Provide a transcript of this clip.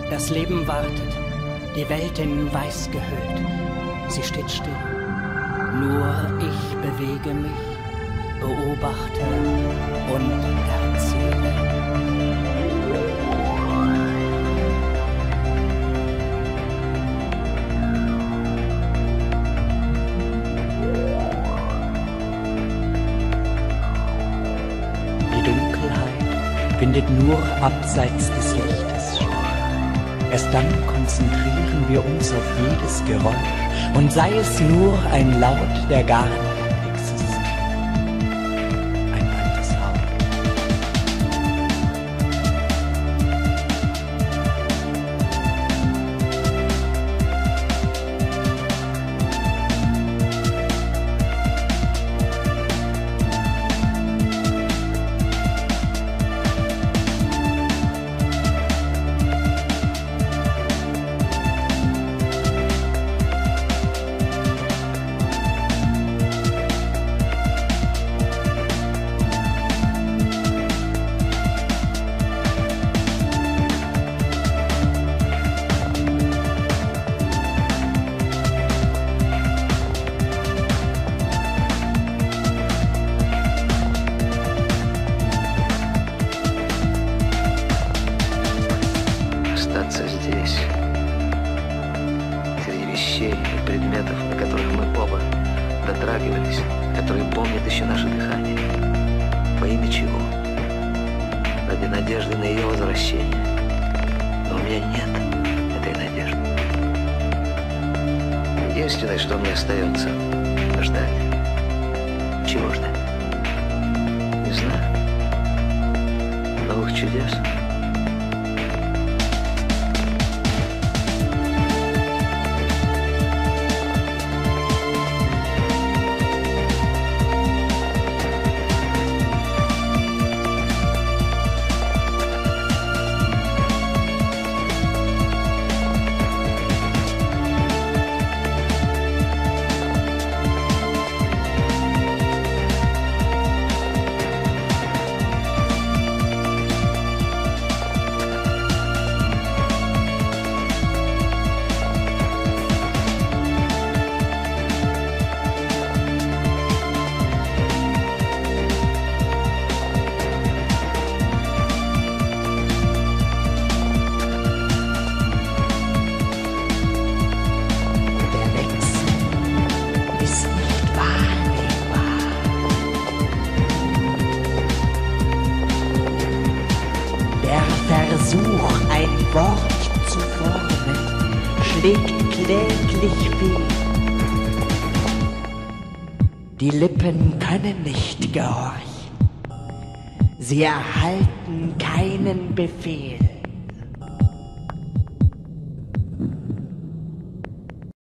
Das Leben wartet, die Welt in Weiß gehüllt. Sie steht still. Nur ich bewege mich, beobachte und erzähle. Die Dunkelheit findet nur abseits des Lichtes statt. Erst dann konzentrieren wir uns auf jedes Geräusch, und sei es nur ein Laut, der gar nicht existiert. Ein altes Haus. Здесь, среди вещей и предметов, до которых мы оба дотрагивались, которые помнят еще наше дыхание. Во имя чего? Ради надежды на ее возвращение. Но у меня нет этой надежды. Единственное, что мне остается, ждать. Чего ждать? Не знаю. Новых чудес. Versuch, ein Wort zu formen, schlägt kläglich fehl. Die Lippen können nicht gehorchen, sie erhalten keinen Befehl.